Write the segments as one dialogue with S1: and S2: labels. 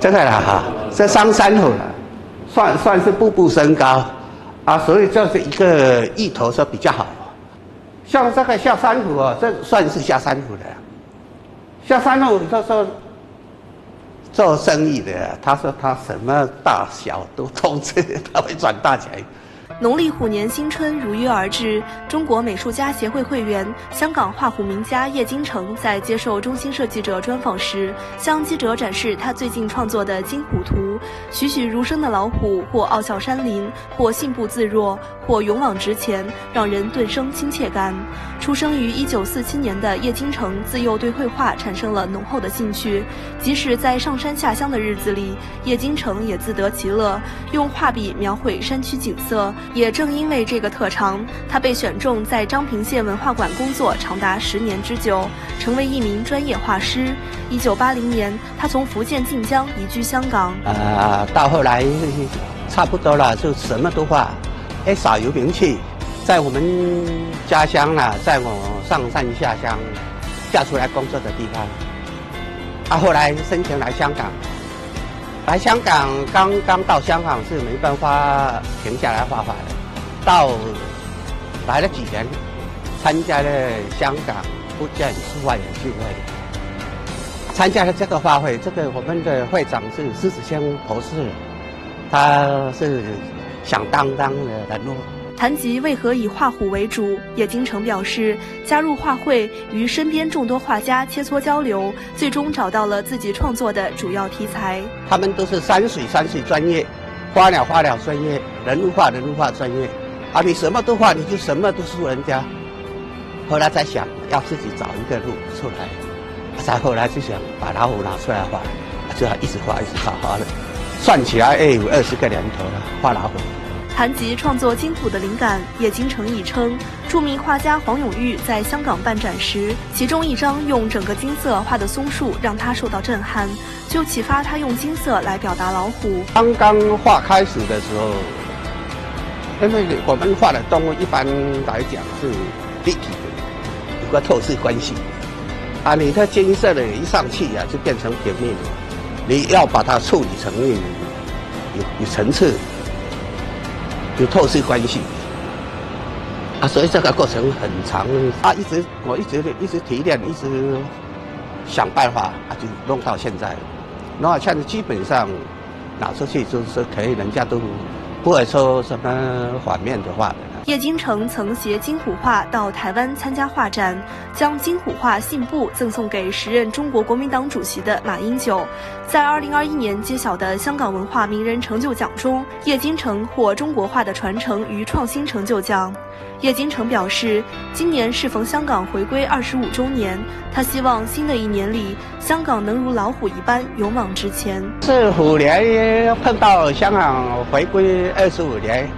S1: 这个啦哈，这上山虎了，算是步步升高啊，所以这是一个意头说比较好。像这个下山虎哦，这算是下山虎的。下山虎他说做生意的，他说他什么大小都通吃，他会赚大钱。
S2: 农历虎年新春如约而至，中国美术家协会会员、香港画虎名家叶金城在接受中新社记者专访时，向记者展示他最近创作的金虎图。栩栩如生的老虎，或傲笑山林，或信步自若，或勇往直前，让人顿生亲切感。出生于1947年的叶金城，自幼对绘画产生了浓厚的兴趣。即使在上山下乡的日子里，叶金城也自得其乐，用画笔描绘山区景色。也正因为这个特长，他被选中在彰平县文化馆工作长达10年之久，成为一名专业画师。1980年，他从福建晋江移居香港。
S1: 到后来差不多了，就什么都画，少有名气。在我们家乡啦，在我上山下乡嫁出来工作的地方，后来申请来香港。来香港刚到香港是没办法停下来画画的，到来了几年，参加了香港福建书画演聚会，参加了这个画会，这个我们的会长是施子谦博士，他是响当当的人物。
S2: 谈及为何以画虎为主，叶金城表示，加入画会，与身边众多画家切磋交流，最终找到了自己创作的主要题材。
S1: 他们都是山水专业，花鸟专业，人物画专业，你什么都画，你就什么都输人家。后来才想要自己找一个路出来，才后来就想把老虎拿出来画，就一直画了，算起来有20个年头了，画老虎。
S2: 谈及创作金虎的灵感，叶金城亦称，著名画家黄永玉在香港办展时，其中一张用整个金色画的松树让他受到震撼，就启发他用金色来表达老虎。
S1: 刚画开始的时候，因为我们画的动物一般来讲是立体的，有个透视关系，你的金色的一上去就变成平面了，你要把它处理成有层次。有透视关系所以这个过程很长我一直提炼，一直想办法就弄到现在。然后现在基本上拿出去就是可以，人家都不会说什么反面的话的。
S2: 叶金城曾携金虎画到台湾参加画展，将金虎画信步赠送给时任中国国民党主席的马英九。在2021年揭晓的香港文化名人成就奖中，叶金城获中国画的传承与创新成就奖。叶金城表示，今年适逢香港回归25周年，他希望新的一年里，香港能如老虎一般勇往直前。
S1: 是虎年碰到香港回归25年。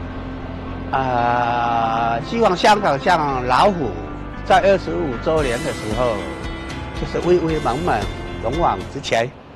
S1: 希望香港像老虎，在25周年的时候，就是威威猛猛、勇往直前。